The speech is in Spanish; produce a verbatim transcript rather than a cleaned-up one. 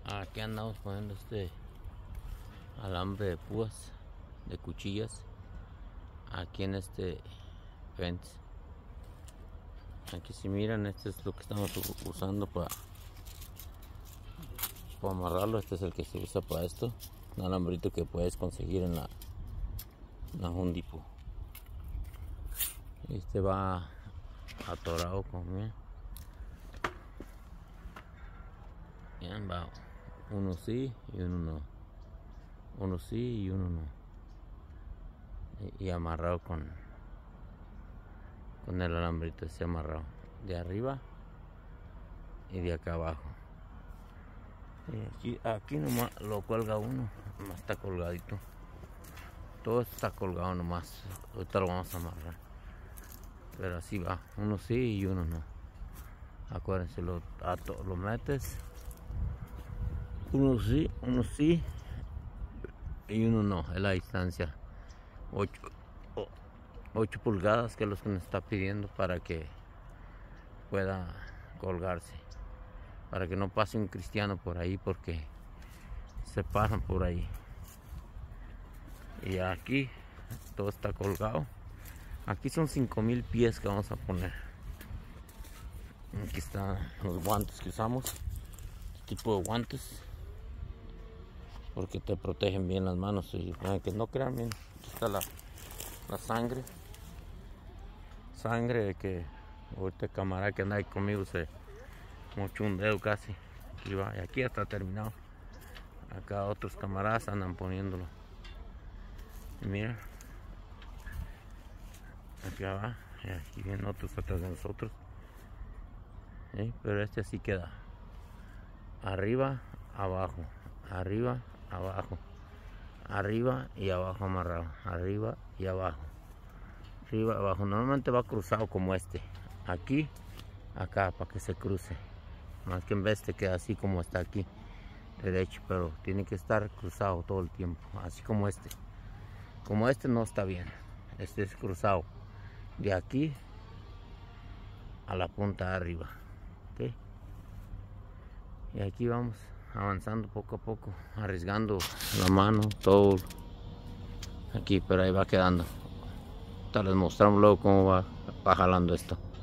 Aquí andamos poniendo este alambre de púas, de cuchillas, aquí en este fence. Aquí si miran, este es lo que estamos usando para, para amarrarlo. Este es el que se usa para esto, un alambrito que puedes conseguir en la, en la Home Depot. Este va atorado conmigo. Bien, va uno sí y uno no, uno sí y uno no, y, y amarrado con con el alambrito ese amarrado de arriba y de acá abajo. Y aquí, aquí nomás lo cuelga uno, nomás está colgadito, todo esto está colgado nomás. Ahorita lo vamos a amarrar, pero así va, uno sí y uno no. Acuérdense, lo, ato, lo metes, uno sí, uno sí y uno no, es la distancia, ocho pulgadas, que es lo que nos está pidiendo para que pueda colgarse, para que no pase un cristiano por ahí, porque se pasan por ahí. Y aquí todo está colgado. Aquí son cinco mil pies que vamos a poner. Aquí están los guantes que usamos, este tipo de guantes, porque te protegen bien las manos. Y que no crean, bien, aquí está la, la sangre sangre de que ahorita el camarada que anda ahí conmigo se mochó un dedo casi. Aquí va, y aquí ya está terminado. Acá otros camaradas andan poniéndolo. Y mira, acá va, y aquí vienen otros atrás de nosotros. ¿Sí? Pero este así queda, arriba, abajo, arriba, abajo, arriba y abajo amarrado, arriba y abajo, arriba, abajo. Normalmente va cruzado como este, aquí, acá, para que se cruce. Más que en vez de queda así como está aquí, derecho, pero tiene que estar cruzado todo el tiempo, así como este. Como este no está bien, este es cruzado de aquí a la punta de arriba. ¿Okay? Y aquí vamos avanzando poco a poco, arriesgando la mano, todo aquí, pero ahí va quedando. Ahorita les mostramos luego cómo va, va jalando esto.